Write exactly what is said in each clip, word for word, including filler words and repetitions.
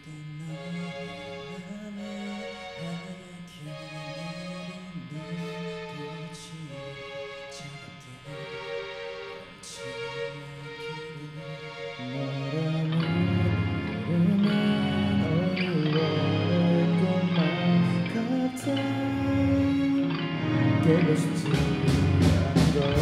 깨고 싶지 않은 걸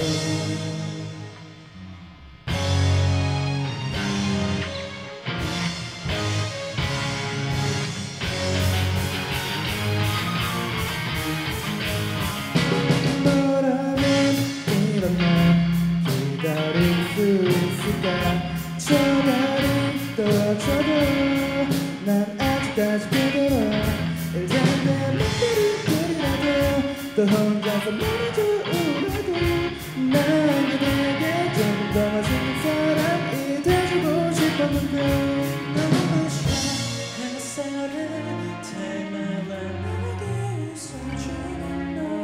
너라면 이런 날 기다릴 수 있을까 전화를 떨어져도 난 아직까지 그대로 일자는 내 맘대로 또 혼자서 말해줘 울어도 난 그대에게 조금 더 멋진 사람이 돼주고 싶었는데 너무 싫어 햇살을 닮아와 나에게 웃어주는 너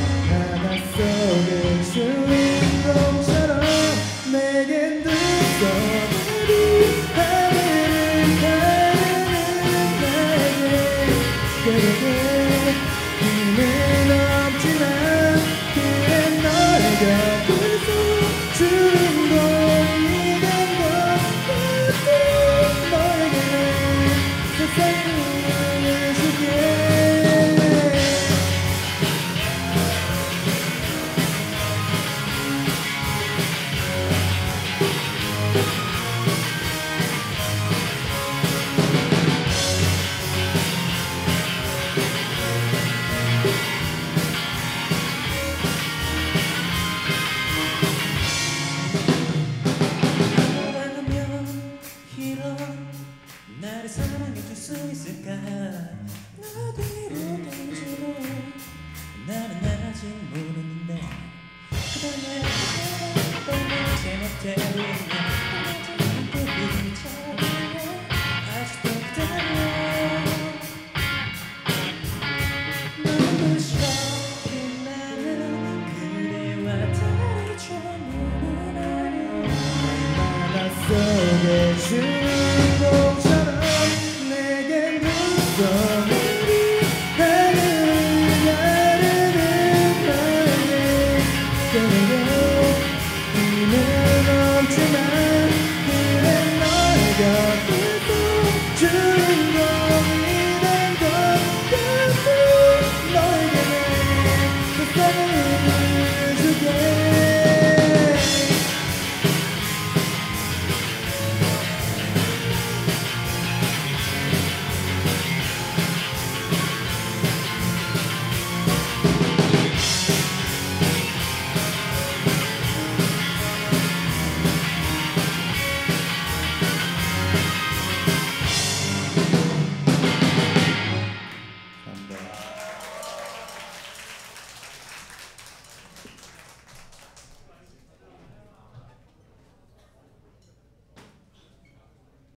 바닷속의 주인공처럼 내겐 두 손으로 하늘을 가르는 나에게 그대에게 힘을 없지만 그래 너의 곁에서 주인공이 된 것 같아 너에게 세상을 줄게 나를 사랑해줄 수 있을까 나 뒤로 던지고 나는 아직 모르는데 그대 내 떠나지 못해 있나 또 비춰보네 아직도 기다려 너무 싫어 빛나는 그대와 달이 좋은 하루 바닷속의 주인공처럼 내겐 두 손으로 하늘을 가르는 너에게